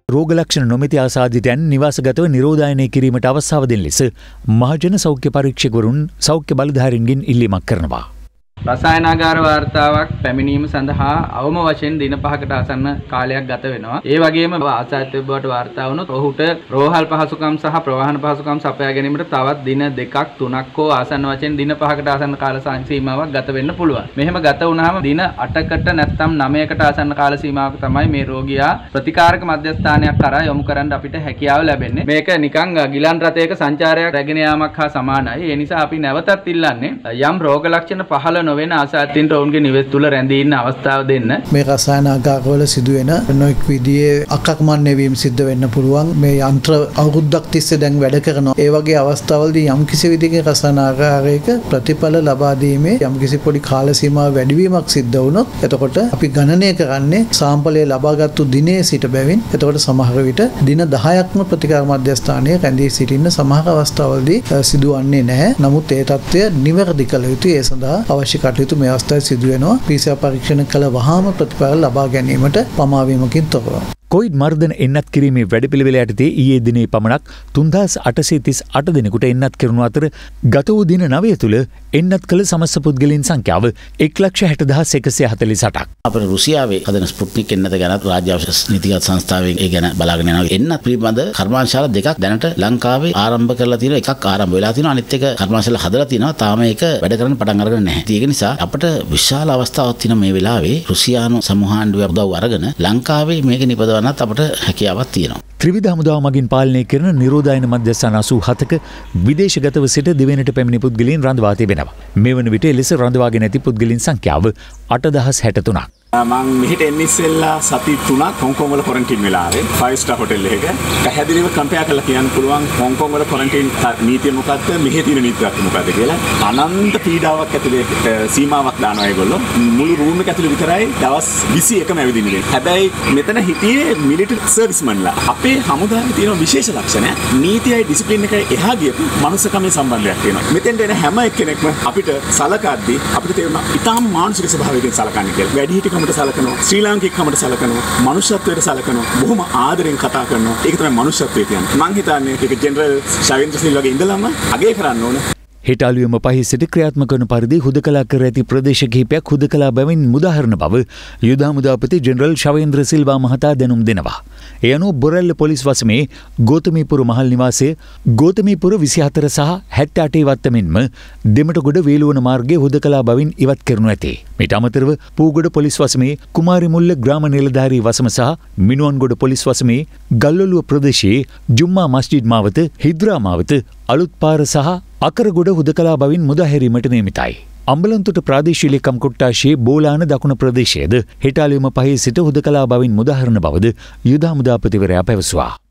රෝග ලක්ෂණ නොමැති ආසාදිතයන් නිවාසගතව නිරෝධායනය කිරීමට අවස්ථාව දෙන ලෙස මහජන සෞඛ්‍ය පරීක්ෂකවරුන් සෞඛ්‍ය බලධාරීන්ගෙන් ඉල්ලීමක් කරනවා. රසායනාගාර වාර්තාවක් පැමිණීම සඳහා අවම වශයෙන් දින 5කට ආසන්න කාලයක් ගත වෙනවා. ඒ වගේම ආසාදිත බවට වාර්තා වුණොත් ඔහුට රෝහල් පහසුකම් සහ ප්‍රවාහන පහසුකම් සපයා ගැනීමට තවත් දින 2ක් 3ක් හෝ ආසන්න වශයෙන් දින 5කට ආසන්න කාල සීමාවක් ගත වෙන්න පුළුවන්. මෙහෙම ගත වුණාම දින 8කට නැත්නම් 9කට ආසන්න කාල සීමාවක තමයි මේ රෝගියා ප්‍රතිකාරක මධ්‍යස්ථානයක් කරා යොමු කරන්න අපිට හැකියාව ලැබෙන්නේ. මේක නිකන් ගිලන් රථයක සංචාරයක් රැගෙන යාමක් හා සමානයි. ඒ නිසා අපි නැවතත් ඉල්ලන්නේ යම් රෝග ලක්ෂණ පහළ නොවන ආසාදිතයින්ට ඔවුන්ගේ නිවෙස් තුල රැඳී ඉන්න අවස්ථාව දෙන්න. මේ රසායනාගාරවල සිදුවෙන නොඑක් විදිහේ අකක්මන් නෙවීම සිද්ධ වෙන්න පුළුවන්. මේ යන්ත්‍ර අවුරුද්දක් තිස්සේ දැන් වැඩ කරනවා. ඒ වගේ අවස්ථාවලදී යම්කිසි විදිහක රසායනාගාරයක ප්‍රතිඵල ලබා දීමේ යම්කිසි පොඩි කාල සීමාව වැඩිවීමක් සිද්ධ වුණොත් එතකොට අපි ගණනය කරන්නේ සාම්පලය ලබාගත්තු දිනේ සිට බැවින් එතකොට සමහර විට දින 10ක්ම ප්‍රතිකාර මධ්‍යස්ථානයේ රැඳී සිටින්න සමහර අවස්ථාවලදී සිදුවන්නේ නැහැ. නමුත් ඒ තත්ත්වය නිවැරදි කළ යුතුයි. ඒ සඳහා අවශ්‍ය කටයුතු මේ අවස්ථාවේ සිදු වෙනවා. PCR පරීක්ෂණ කළ වහාම ප්‍රතිඵල ලබා ගැනීමට පමාවීමකින් තොරව. කොවිඩ් මර්ධන එන්නත් කිරීමේ වැඩපිළිවෙල යටතේ ඊයේ දිනේ පමණක් 3838 දෙනෙකුට එන්නත් කෙරුණු අතර ගත වූ දින 9 තුළ එන්නත් කළ සමස්ත පුද්ගලයන් සංඛ්‍යාව 1,60,148ක්. අපේ රුසියාවේ හදන ස්පුට්නික් එන්නත ගැන රාජ්‍ය ඖෂධ නීතිගත සංස්ථාවෙන් ඒ ගැන බලාගෙන යනවා. එන්නත් පිළිබඳ කර්මාන්තශාලා දෙකක් දැනට ලංකාවේ ආරම්භ කරලා තියෙනවා. එකක් ආරම්භ වෙලා තියෙනවා. අනිත් එක කර්මාන්තශාලා හදලා තියෙනවා. තාම ඒක වැඩ කරන්න පටන් අරගෙන නැහැ. ඒක නිසා අපිට විශාල අවස්ථාවක් තියෙන මේ වෙලාවේ රුසියානු සමූහාණ්ඩුවේ උදව් අරගෙන ලංකාවේ මේක නිපදවන්නත් අපිට හැකියාවක් තියෙනවා. ත්‍රිවිධ හමුදාව මගින් පාලනය කරන නිරෝධායන මධ්‍යස්ථාන 87ක විදේශගතව සිට දෙවෙනිට පැමිණි පුද්ගලයන් රඳවා තිබෙනවා. මේ වන විට එලෙස රඳවාගෙන ඇති පුද්ගලයන් සංඛ්‍යාව 8063ක්. මම මෙහෙට එන්න ඉස්සෙල්ලා සති 3ක් හොංකොං වල ක්වොරන්ටයින් වෙලා ආවේ 5 ස්ටාර් හොටෙල් එකක. පැහැදිලිව කම්පෙයාර් කරලා කියන්න පුළුවන් හොංකොං වල ක්වොරන්ටයින් නීතිය මොකක්ද මෙහෙ තියෙන නීතියක් මොකක්ද කියලා. අනන්ත පීඩාවක් ඇතුලේ සීමාවක් දානවා ඒගොල්ලෝ. මුළු රූම් එක ඇතුලේ විතරයි දවස් 21ම ඇවිදින්නේ. හැබැයි මෙතන හිටියේ මිලිටරි සර්විස්මන්ලා. අපේ හමුදාවේ තියෙන විශේෂ ලක්ෂණය නීතියයි ඩිසිප්ලින් එකයි එහා ගියපු මනුස්සකමේ සම්බන්ධයක් තියෙනවා. මෙතෙන්ට එන හැම එක්කෙනෙක්ම අපිට සලකද්දී අපිට තේරෙනවා ඊටාම මානසික ස්වභාවයෙන් සලකන්නේ කියලා. වැඩිහිටි සලකනවා ශ්‍රී ලාංකිකකමට සලකනවා මනුෂ්‍යත්වයට සලකනවා බොහොම ආදරෙන් කතා කරනවා. ඒක තමයි මනුෂ්‍යත්වය කියන්නේ. මං හිතන්නේ ඒක ජෙනරල් ශවේන්ද්‍ර සිල්වාගේ ඉඳලම අගය කරන්න ඕන. හිටාලියම පහේ සිට ක්‍රියාත්මක වන පරිදි හුදකලා කර ඇති ප්‍රදේශ කිහිපයක් හුදකලා බැවින් මුදාහරන බව යුද හමුදාපති ජෙනරල් ශවේන්ද්‍ර සිල්වා මහතා දැනුම් දෙනවා. ඒ අනුව බොරැල්ල පොලිස් වසමේ ගෝතමීපුර මහල් නිවාසයේ ගෝතමීපුර 24 සහ 78 වත්තමින්ම දෙමටගොඩ වේලුවන මාර්ගයේ හුදකලා බැවින් ඉවත් කරනු ඇතේ. මීට අමතරව පූගොඩ පොලිස් වසමේ කුමාරිමුල්ල ග්‍රාම නිලධාරී වසම සහ මිනුවන්ගොඩ පොලිස් වසමේ ගල්ඔලුව ප්‍රදේශයේ ජුම්මා මස්ජිද් මාවත හිද්රා මාවත අලුත් පාර සහ අකරගොඩ හුදකලා බවින් මුදාහැරීමට නියමිතයි. අම්බලන්තොට ප්‍රාදේශීය ලේකම් කොට්ටාශයේ බෝලාන දකුණ ප්‍රදේශයේද හිටාලියම පහේ සිට හුදකලා බවින් මුදාහරන බවද යුද හමුදාපතිවරයා පැවසුවා.